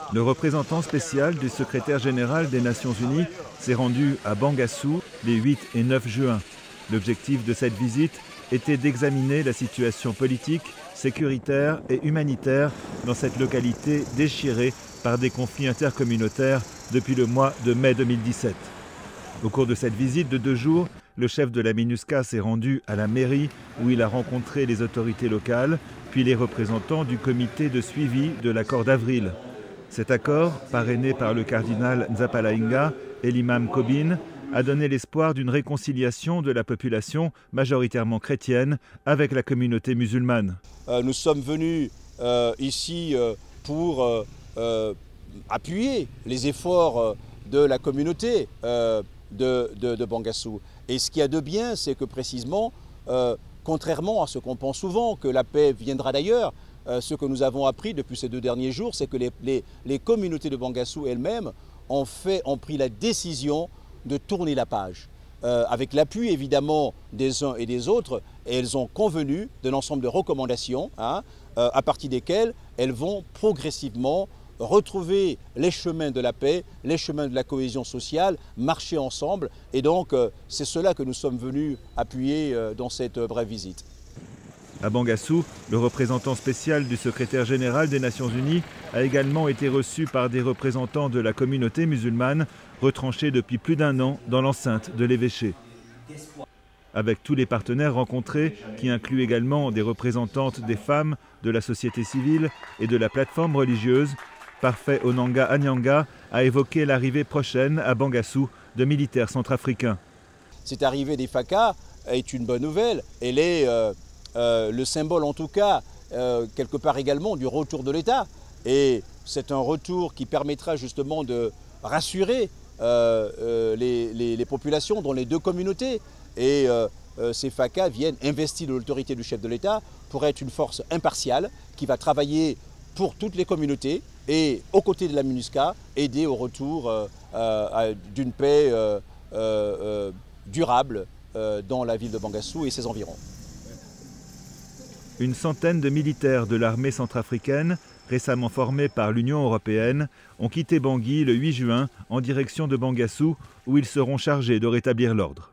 Le représentant spécial du secrétaire général des Nations Unies s'est rendu à Bangassou les 8 et 9 juin. L'objectif de cette visite était d'examiner la situation politique, sécuritaire et humanitaire dans cette localité déchirée par des conflits intercommunautaires depuis le mois de mai 2017. Au cours de cette visite de 2 jours, le chef de la MINUSCA s'est rendu à la mairie où il a rencontré les autorités locales, puis les représentants du comité de suivi de l'accord d'avril. Cet accord, parrainé par le cardinal Nzapalainga et l'imam Kobine, a donné l'espoir d'une réconciliation de la population majoritairement chrétienne avec la communauté musulmane. Nous sommes venus ici pour appuyer les efforts de la communauté de Bangassou. Et ce qu'il y a de bien, c'est que précisément, contrairement à ce qu'on pense souvent, que la paix viendra d'ailleurs, ce que nous avons appris depuis ces 2 derniers jours, c'est que les communautés de Bangassou elles-mêmes ont pris la décision de tourner la page. Avec l'appui évidemment des uns et des autres, et elles ont convenu d'un ensemble de recommandations à partir desquelles elles vont progressivement retrouver les chemins de la paix, les chemins de la cohésion sociale, marcher ensemble. Et donc c'est cela que nous sommes venus appuyer dans cette brève visite. À Bangassou, le représentant spécial du secrétaire général des Nations Unies a également été reçu par des représentants de la communauté musulmane retranchés depuis plus d'1 an dans l'enceinte de l'évêché. Avec tous les partenaires rencontrés, qui incluent également des représentantes des femmes, de la société civile et de la plateforme religieuse, Parfait Onanga Anyanga a évoqué l'arrivée prochaine à Bangassou de militaires centrafricains. Cette arrivée des FACA est une bonne nouvelle. Elle est le symbole en tout cas, quelque part également, du retour de l'État. Et c'est un retour qui permettra justement de rassurer les populations dans les 2 communautés. Et ces FACA viennent investir de l'autorité du chef de l'État pour être une force impartiale qui va travailler pour toutes les communautés et aux côtés de la MINUSCA, aider au retour d'une paix durable dans la ville de Bangassou et ses environs. Une centaine de militaires de l'armée centrafricaine, récemment formés par l'Union européenne, ont quitté Bangui le 8 juin en direction de Bangassou, où ils seront chargés de rétablir l'ordre.